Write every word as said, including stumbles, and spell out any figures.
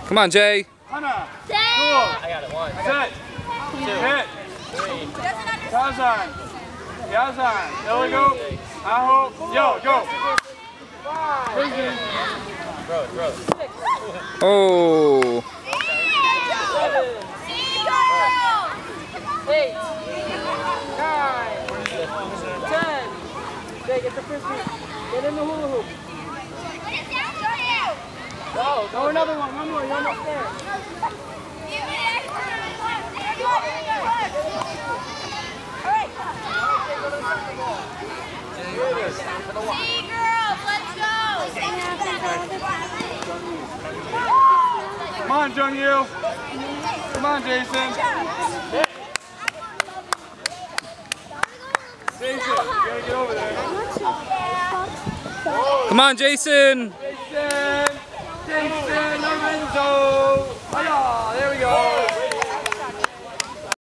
Come on, Jay. Hannah. Cool. I got it. One. Set. Two. Hit. Three. Yazan. Yazan. There we go. Aho. Yo, go. Throw it, throw it. Oh. Eight. Nine. Ten. Okay, get the frisbee. Get in the hula hoop. Go, go another one. One more. You're almost there. Come on, Jung-Yu. Come on, Jason. Jason, you gotta get over there. Come on, Jason. Jason. Jason, Lorenzo.